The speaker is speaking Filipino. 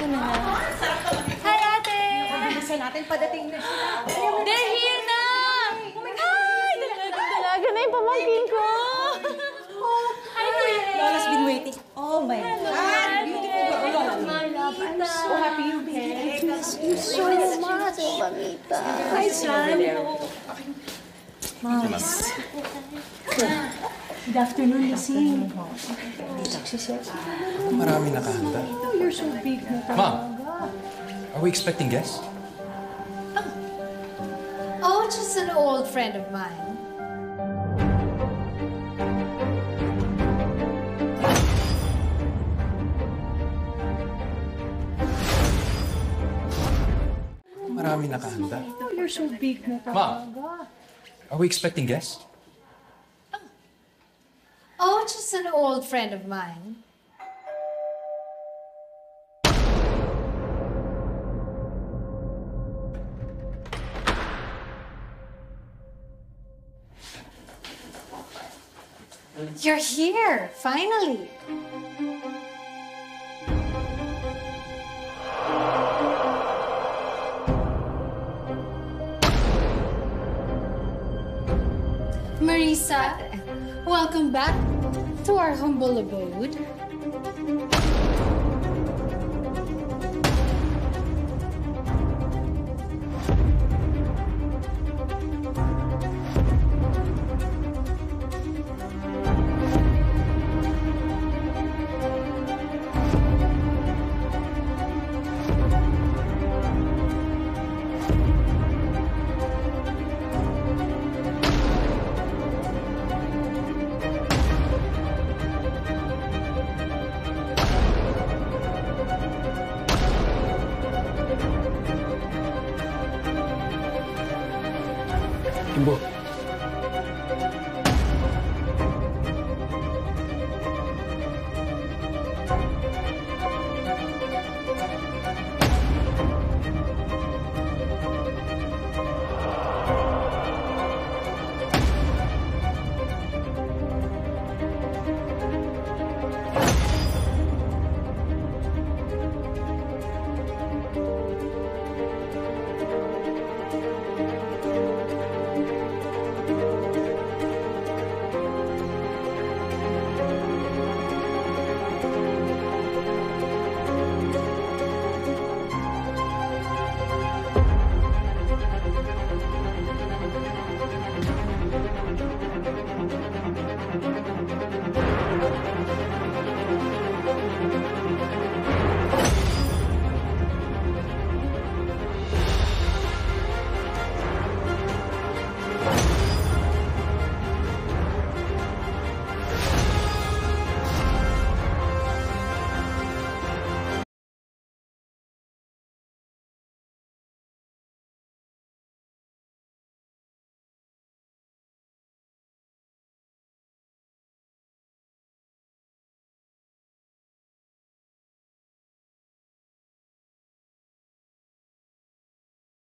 Ito na nga. Hi, ate! Bilisan natin, padating na siya. They're here na! Hi! Dalaga na yung pamangkin ko! Hi, Kuya! Lola's been waiting. Oh my God! Beautiful girl. I'm So happy you're here. Thank you so much, Mamita. Hi, son. Good afternoon, Lassie. Marami nakahanda. Oh, you're so big na talaga. Mom, are we expecting guests? Oh, just an old friend of mine. Marami nakahanda. Oh, you're so big na talaga. Mom, are we expecting guests? Oh, just an old friend of mine. You're here, finally. Marisa, welcome back to our humble abode. Kimbo,